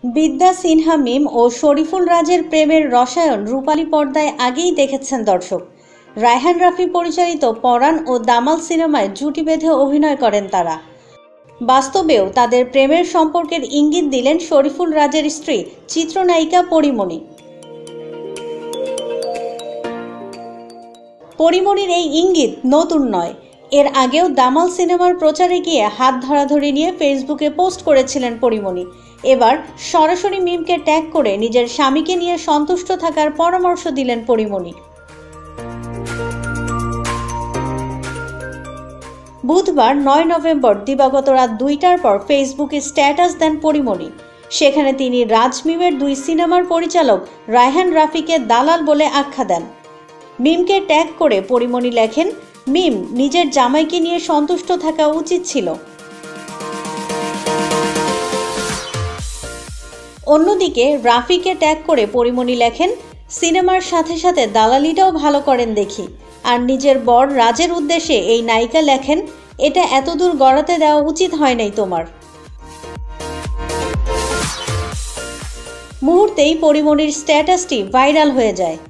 বিদ্যা সিনহা মিম ও শরীফুল রাজের প্রেমের রসায়ন রূপালী পর্দায় আগেই দেখেছেন দর্শক। রায়হান রাফি পরিচালিত পরাণ ও দামাল সিনেমায় জুটি বেঁধে অভিনয় করেন তারা। বাস্তবেও তাদের প্রেমের সম্পর্কের ইঙ্গিত দিলেন শরীফুল রাজের স্ত্রী চিত্রনায়িকা পরীমণি। পরীমণির এই ইঙ্গিত নতুন নয়, এর আগেও দামাল সিনেমার প্রচারে গিয়ে হাত ধরাধরি নিয়ে ফেসবুকে পোস্ট করেছিলেন পরীমণি। এবার সরাসরি মিমকে ট্যাগ করে নিজের স্বামীকে নিয়ে সন্তুষ্ট থাকার পরামর্শ দিলেন পরীমণি। বুধবার 9 নভেম্বর দিবাগত রাত 2টার পর ফেসবুকে স্ট্যাটাস দেন পরীমণি। সেখানে তিনি রাজ মিমের 2 সিনেমার পরিচালক রায়হান রাফিকে দালাল বলে আখ্যা দেন। মিমকে ট্যাগ করে পরীমণি লেখেন, মিম, নিজের জামাইকে নিয়ে সন্তুষ্ট থাকা উচিত ছিল। অন্যদিকে রাফিকে ট্যাগ করে পরীমণি লেখেন, সিনেমার সাথে সাথে দালালিটাও ভালো করেন দেখি। আর নিজের বর রাজের উদ্দেশ্যে এই নায়িকা লেখেন, এটা এতদূর গড়াতে দেওয়া উচিত হয় নাই তোমার। মুহূর্তেই পরীমণির স্ট্যাটাসটি ভাইরাল হয়ে যায়।